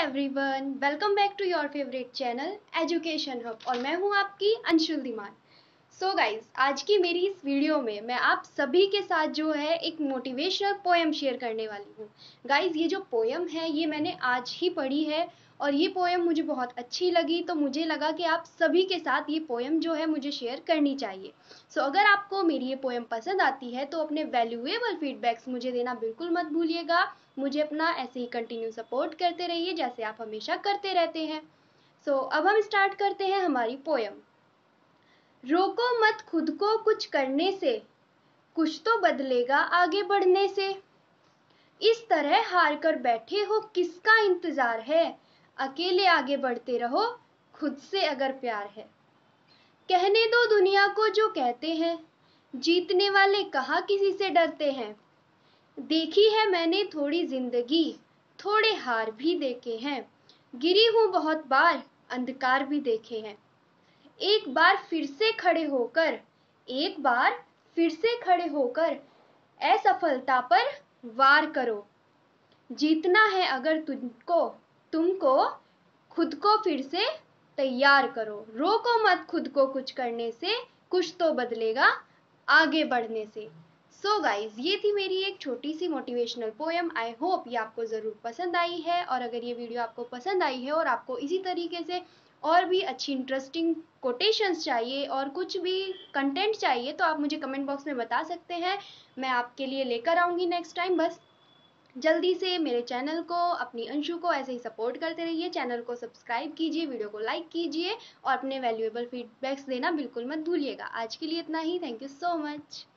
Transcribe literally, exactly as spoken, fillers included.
Everyone, welcome back to your favourite channel education hub और मैं हूं आपकी अंशुल दीमान। सो गाइज, आज की मेरी इस वीडियो में मैं आप सभी के साथ जो है एक मोटिवेशनल पोएम शेयर करने वाली हूं। गाइज, ये जो पोएम है ये मैंने आज ही पढ़ी है और ये पोएम मुझे बहुत अच्छी लगी, तो मुझे लगा कि आप सभी के साथ ये पोएम जो है मुझे शेयर करनी चाहिए। सो so, अगर आपको मेरी ये पोएम पसंद आती है तो अपने वैल्यूएबल फीडबैक्स मुझे देना बिल्कुल मत भूलिएगा। मुझे अपना ऐसे ही कंटिन्यू सपोर्ट करते रहिए जैसे आप हमेशा करते रहते हैं। सो so, अब हम स्टार्ट करते हैं हमारी पोएम। रोको मत खुद को कुछ करने से, कुछ तो बदलेगा आगे बढ़ने से। इस तरह हार कर बैठे हो किसका इंतजार है, अकेले आगे बढ़ते रहो खुद से अगर प्यार है। कहने दो दुनिया को जो कहते हैं, जीतने वाले कहाँ किसी से डरते हैं। देखी है मैंने थोड़ी जिंदगी, थोड़े हार भी देखे हैं। गिरी हूँ बहुत बार, अंधकार भी देखे हैं। एक बार फिर से खड़े होकर, एक बार फिर से खड़े होकर असफलता पर वार करो। जीतना है अगर तुमको, तुमको खुद को फिर से तैयार करो। रोको मत खुद को कुछ करने से, कुछ तो बदलेगा आगे बढ़ने से। सो so गाइज, ये थी मेरी एक छोटी सी मोटिवेशनल पोएम। आई होप ये आपको ज़रूर पसंद आई है, और अगर ये वीडियो आपको पसंद आई है और आपको इसी तरीके से और भी अच्छी इंटरेस्टिंग कोटेशंस चाहिए और कुछ भी कंटेंट चाहिए तो आप मुझे कमेंट बॉक्स में बता सकते हैं। मैं आपके लिए लेकर आऊँगी नेक्स्ट टाइम। बस जल्दी से मेरे चैनल को, अपनी अंशु को ऐसे ही सपोर्ट करते रहिए। चैनल को सब्सक्राइब कीजिए, वीडियो को लाइक कीजिए और अपने वैल्यूएबल फीडबैक्स देना बिल्कुल मत भूलिएगा। आज के लिए इतना ही। Thank you so much.